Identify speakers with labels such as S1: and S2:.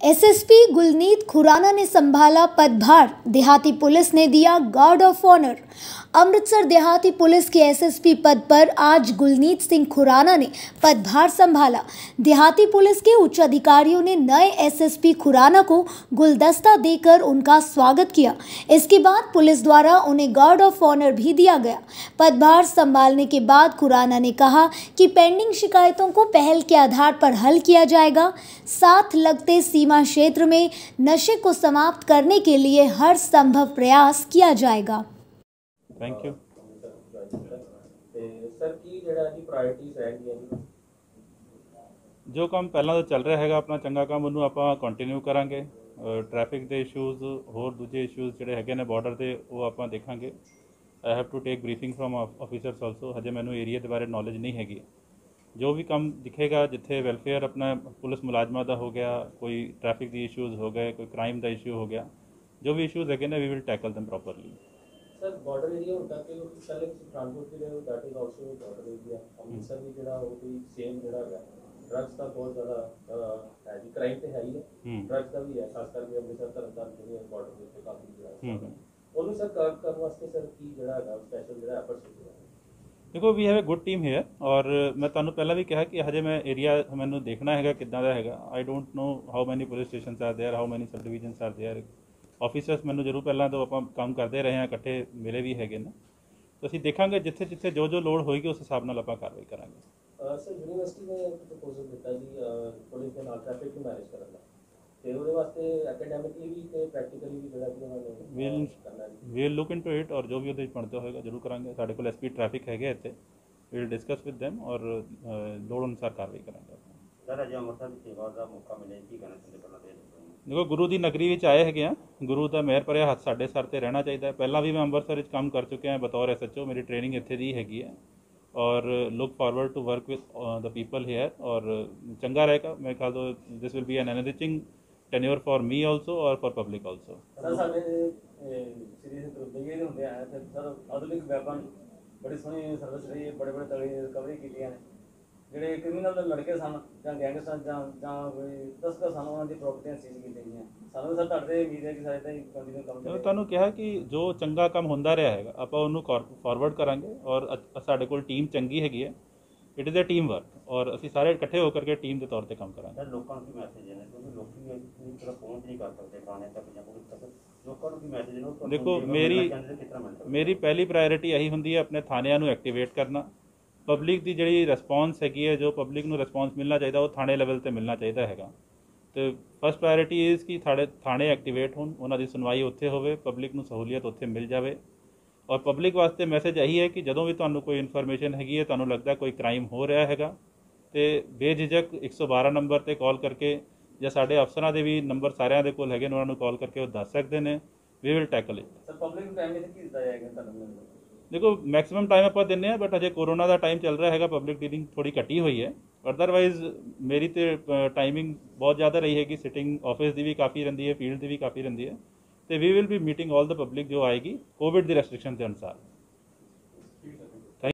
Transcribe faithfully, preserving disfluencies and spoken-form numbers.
S1: SSP Gulneet Khurana ने संभाला पदभार, देहाती पुलिस ने दिया गार्ड ऑफ ऑनर। अमृतसर देहाती पुलिस के एसएसपी पद पर आज गुलनीत सिंह खुराना ने पदभार संभाला। देहाती पुलिस के उच्च अधिकारियों ने नए एसएसपी खुराना को गुलदस्ता देकर उनका स्वागत किया। इसके बाद पुलिस द्वारा उन्हें गार्ड ऑफ ऑनर भी दिया गया। पदभार संभालने के बाद खुराना ने कहा कि पेंडिंग शिकायतों को पहल के आधार पर हल किया जाएगा। साथ लगते सीमा क्षेत्र में नशे को समाप्त करने के लिए हर संभव प्रयास किया जाएगा।
S2: थैंक यू
S3: सर की ਜਿਹੜਾ ਜੀ ਪ੍ਰਾਇੋਰਟੀਜ਼ ਰਹਿਣਗੀਆਂ ਜੀ
S2: ਜੋ ਕੰਮ ਪਹਿਲਾਂ ਤੋਂ ਚੱਲ ਰਿਹਾ ਹੈਗਾ ਆਪਣਾ ਚੰਗਾ ਕੰਮ ਉਹਨੂੰ ਆਪਾਂ ਕੰਟੀਨਿਊ ਕਰਾਂਗੇ। ਟ੍ਰੈਫਿਕ ਦੇ ਇਸ਼ੂਜ਼ ਹੋਰ ਦੂਜੇ ਇਸ਼ੂਜ਼ ਜਿਹੜੇ ਹੈਗੇ ਨੇ ਬਾਰਡਰ ਤੇ ਉਹ ਆਪਾਂ ਦੇਖਾਂਗੇ। I have to take briefing from officers also. ਹਜੇ ਮੈਨੂੰ ਏਰੀਆ ਦੇ ਬਾਰੇ ਨੌਲੇਜ ਨਹੀਂ ਹੈਗੀ। ਜੋ ਵੀ ਕੰਮ ਦਿਖੇਗਾ ਜਿੱਥੇ ਵੈਲਫੇਅਰ ਆਪਣਾ ਪੁਲਿਸ ਮੁਲਾਜ਼ਮਾਂ ਦਾ ਹੋ ਗਿਆ, ਕੋਈ ਟ੍ਰੈਫਿਕ ਦੀ ਇਸ਼ੂਜ਼ ਹੋ ਗਏ, ਕੋਈ ਕ੍ਰਾਈਮ ਦਾ ਇਸ਼ੂ ਹੋ ਗਿਆ, ਜੋ ਵੀ ਇਸ਼ੂਜ਼ ਹੈਗੇ ਨੇ we will tackle them properly।
S3: Sir border area होता कि पहले पठानकोट भी रहे that is also border area. Amritsar भी ਜਿਹੜਾ ਉਹ ਵੀ ਸੇਮ ਜਿਹੜਾ ਹੈ ਡਰੱਗਸ ਦਾ ਬਹੁਤ ਜ਼ਿਆਦਾ ਹੈ ਜੀ, ਕ੍ਰਾਈਮ ਤੇ ਹੈ ਹੀ ਹੈ, ਡਰੱਗਸ ਦਾ ਵੀ ਹੈ, ਖਾਸ ਕਰਕੇ ਅੰਮ੍ਰਿਤਸਰ ਤਰਨਤਾਰਨ ਜਿਹੜੇ ਬਾਰਡਰ ਦੇ ਉੱਤੇ ਕਾਫੀ ਜਿਹੜਾ ਹੈ ਉਹਨੂੰ ਸਰ ਕਰਵ ਕਰਨ ਵਾਸਤੇ ਸਰ ਕੀ ਜਿਹੜਾ ਹੈਗਾ ਸਪੈਸ਼ਲ ਜਿਹੜਾ ਐਫਰਟਸ ਹੋ ਰਿਹਾ।
S2: ਦੇਖੋ we have a good team here ਔਰ ਮੈਂ ਤੁਹਾਨੂੰ ਪਹਿਲਾਂ ਵੀ ਕਿਹਾ ਕਿ ਹਜੇ ਮੈਂ ਏਰੀਆ ਮੈਨੂੰ ਦੇਖਣਾ ਹੈਗਾ ਕਿੱਦਾਂ ਦਾ ਹੈਗਾ। I don't know how many police stations are there, how many sub divisions are there. Officers ਮੈਨੂੰ ਜ਼ਰੂਰ ਪਹਿਲਾਂ ਤੋਂ ਆਪਾਂ ਕੰਮ ਕਰਦੇ ਰਹੇ ਹਾਂ, ਇਕੱਠੇ ਮਿਲੇ ਵੀ ਹੈਗੇ ਨੇ, ਤਾਂ ਅਸੀਂ ਦੇਖਾਂਗੇ ਜਿੱਥੇ ਜਿੱਥੇ ਜੋ ਜੋ ਲੋੜ ਹੋਏਗੀ ਉਸ ਹਿਸਾਬ ਨਾਲ ਆਪਾਂ ਕਾਰਵਾਈ ਕਰਾਂਗੇ।
S3: ਸਰ ਯੂਨੀਵਰਸਿਟੀ ਨੇ ਇੱਕ ਪ੍ਰਪੋਜ਼ਲ ਦਿੱਤਾ ਜੀ ਪੁਲਿਸ ਦੇ ਨਾਲ ਟ੍ਰੈਫਿਕ ਨੂੰ ਮੈਨੇਜ ਕਰਨ ਦਾ, ਤੇ ਉਹਦੇ ਵਾਸਤੇ ਐਕੈਡੈਮਿਕਲੀ ਵੀ ਤੇ ਪ੍ਰੈਕਟੀਕਲੀ ਵੀ ਜਿਹੜਾ ਕਿ ਉਹਨਾਂ ਨੇ ਕਰਨਾ ਜੀ।
S2: ਵੀਲ ਲੁੱਕ ਇਨਟੂ ਇਟ ਔਰ ਜੋ ਵੀ ਉਹਦੇ ਬਣਦਾ ਹੋਏਗਾ ਜ਼ਰੂਰ ਕਰਾਂਗੇ। ਸਾਡੇ ਕੋਲ ਐਸਪੀ ਟ੍ਰੈਫਿਕ ਹੈਗੇ ਇੱਥੇ, ਵੀਲ ਡਿਸਕਸ ਵਿਦ them ਔਰ ਲੋੜ ਅਨੁਸਾਰ ਕਾਰਵਾਈ ਕਰਾਂਗੇ।
S4: ਸਰ ਅਜੇ ਅੰਮ੍ਰਿਤਸਰ ਦੀ ਸੇਵਾ ਦਾ ਮੌਕਾ ਮਿਲੇ ਕੀ ਕਹਿਣਾ ਚਾਹੁੰਦੇ ਪਹਿਲਾਂ ਦੇ
S2: ਦੇਖੋ ਗੁਰੂ ਦੀ ਨਗਰੀ ਵਿੱਚ ਆਏ ਹੈਗੇ ਆ, ਗੁਰੂ ਦਾ ਮਿਹਰ ਭਰਿਆ ਹੱਥ ਸਾਡੇ ਸਰ ਤੇ ਰਹਿਣਾ ਚਾਹੀਦਾ ਹੈ। ਪਹਿਲਾਂ ਵੀ ਮੈਂ ਅੰਮ੍ਰਿਤਸਰ ਵਿੱਚ ਕੰਮ ਕਰ ਚੁੱਕਿਆ ਬਤੌਰ ਐਸ ਐਚ ਓ, ਮੇਰੀ ਟ੍ਰੇਨਿੰਗ ਇੱਥੇ ਦੀ ਹੈਗੀ ਹੈ ਔਰ look forward to work with the people here ਔਰ ਚੰਗਾ ਰਹੇਗਾ। ਮੇਰੇ ਖਿਆਲ ਤੋਂ this will be an enriching tenure for me also ਔਰ ਫॉर ਪਬਲਿਕ ਆਲਸੋ।
S5: ਸਰ ਸਾਡੇ ਸ੍ਰੀ ਤਰੁਦਈਏ ਦੇ ਹੁੰਦੇ ਆ ਤੇ ਸਰ ਆਧੁਨਿਕ ਵੈਪਨ ਬੜੀ ਸੋਹਣੀ ਸਰਵਿਸ ਰਹੀ ਹੈ, ਬੜੇ ਬੜੇ ਤਗੜੀ ਰਿਕਵਰੀ ਕੀਤੀਆਂ ਨੇ। ਜਿਹੜੇ ਕ੍ਰਿਮੀਨਲ ਲੜਕੇ ਸਨ ਜਾਂ ਗੈਂਗਸਟਰ ਜਾਂ ਜਾਂ ਕੋਈ ਤਸਕਰ ਸਨ ਉਹਨਾਂ ਦੀ ਪ੍ਰਾਪਰਟੀਆਂ ਸੀਜ਼ ਕੀਤੀਆਂ ਗਈਆਂ। ਸਾਨੂੰ ਸਰ ਤੁਹਾਡੇ ਤੇ ਉਮੀਦ ਹੈ ਕਿ ਸਾਡੇ ਤਾਂ ਕੰਟੀਨਿਊ ਕੰਮ ਚੱਲੇ।
S2: ਤੁਹਾਨੂੰ ਕਿਹਾ ਕਿ ਜੋ ਚੰਗਾ ਕੰਮ ਹੁੰਦਾ ਰਿਹਾ ਹੈਗਾ ਆਪਾਂ ਉਹਨੂੰ ਫਾਰਵਰਡ ਕਰਾਂਗੇ ਔਰ ਸਾਡੇ ਕੋਲ ਟੀਮ ਚੰਗੀ ਹੈਗੀ ਹੈ। It is a team work ਔਰ ਅਸੀਂ ਸਾਰੇ ਇਕੱਠੇ ਹੋ ਕਰਕੇ ਟੀਮ ਦੇ ਤੌਰ ਤੇ ਕੰਮ ਕਰਾਂਗੇ।
S4: ਸਰ ਲੋਕਾਂ ਨੂੰ ਕੀ ਮੈਸੇਜ ਹੈ ਕਿਉਂਕਿ ਲੋਕੀ ਪੂਰੀ ਤਰ੍ਹਾਂ ਪਹੁੰਚ ਨਹੀਂ ਕਰ ਸਕਦੇ ਥਾਣੇ ਤੱਕ ਜਾਂ ਪੁਲਿਸ ਤੱਕ, ਲੋਕਾਂ ਨੂੰ ਕੀ ਮੈਸੇਜ ਹੈ?
S2: ਦੇਖੋ ਮੇਰੀ ਮੇਰੀ ਪਹਿਲੀ ਪ੍ਰਾਇੋਰਟੀ ਇਹੀ ਹੁੰਦੀ ਹੈ ਆਪਣੇ ਥਾਣਿਆਂ ਨੂੰ ਐਕਟੀਵੇਟ ਕਰਨਾ। ਪਬਲਿਕ ਦੀ ਜਿਹੜੀ ਰਿਸਪੌਂਸ ਹੈਗੀ ਹੈ, ਜੋ ਪਬਲਿਕ ਨੂੰ ਰਿਸਪੌਂਸ ਮਿਲਣਾ ਚਾਹੀਦਾ ਉਹ ਥਾਣੇ ਲੈਵਲ ਤੇ ਮਿਲਣਾ ਚਾਹੀਦਾ ਹੈਗਾ। ਤੇ ਫਸਟ ਪ੍ਰਾਇੋਰਟੀ ਇਜ਼ ਕਿ ਥਾੜੇ ਥਾਣੇ ਐਕਟੀਵੇਟ ਹੋਣ, ਉਹਨਾਂ ਦੀ ਸੁਣਵਾਈ ਉੱਥੇ ਹੋਵੇ, ਪਬਲਿਕ ਨੂੰ ਸਹੂਲੀਅਤ ਉੱਥੇ ਮਿਲ ਜਾਵੇ। ਔਰ ਪਬਲਿਕ ਵਾਸਤੇ ਮੈਸੇਜ ਇਹੀ ਹੈ ਕਿ ਜਦੋਂ ਵੀ ਤੁਹਾਨੂੰ ਕੋਈ ਇਨਫੋਰਮੇਸ਼ਨ ਹੈਗੀ ਹੈ, ਤੁਹਾਨੂੰ ਲੱਗਦਾ ਕੋਈ ਕ੍ਰਾਈਮ ਹੋ ਰਿਹਾ ਹੈਗਾ, ਤੇ ਬੇਝਿਜਕ ਇੱਕ ਸੌ ਬਾਰਾਂ ਨੰਬਰ ਤੇ ਕਾਲ ਕਰਕੇ ਜਾਂ ਸਾਡੇ ਅਫਸਰਾਂ ਦੇ ਵੀ ਨੰਬਰ ਸਾਰਿਆਂ ਦੇ ਕੋਲ ਹੈਗੇ ਨੇ, ਉਹਨਾਂ ਨੂੰ ਕਾਲ ਕਰਕੇ ਉਹ ਦੱਸ ਸਕਦੇ ਨੇ। We will tackle it.
S5: Sir public ਨੂੰ ਟਾਈਮ ਵਿੱਚ ਕੀ ਦਿੱਤਾ ਜਾਏਗਾ ਤੁਹਾਨੂੰ?
S2: ਦੇਖੋ ਮੈਕਸਿਮਮ ਟਾਈਮ ਆਪਾਂ ਦਿੰਦੇ ਹਾਂ, ਬਟ ਅਜੇ ਕੋਰੋਨਾ ਦਾ ਟਾਈਮ ਚੱਲ ਰਿਹਾ ਹੈਗਾ, ਪਬਲਿਕ ਡੀਲਿੰਗ ਥੋੜੀ ਘਟੀ ਹੋਈ ਹੈ। ਅਦਰਵਾਈਜ਼ ਮੇਰੀ ਤੇ ਟਾਈਮਿੰਗ ਬਹੁਤ ਜ਼ਿਆਦਾ ਰਹੀ ਹੈਗੀ, ਸਿਟਿੰਗ ਆਫਿਸ ਦੀ ਵੀ ਕਾਫੀ ਰਹਿੰਦੀ ਹੈ, ਫੀਲਡ ਦੀ ਵੀ ਕਾਫੀ ਰਹਿੰਦੀ ਹੈ, ਤੇ we will be meeting all the public ਜੋ ਆਏਗੀ ਕੋਵਿਡ ਦੀ ਰੈਸਟ੍ਰਿਕਸ਼ਨ ਦੇ ਅਨੁਸਾਰ।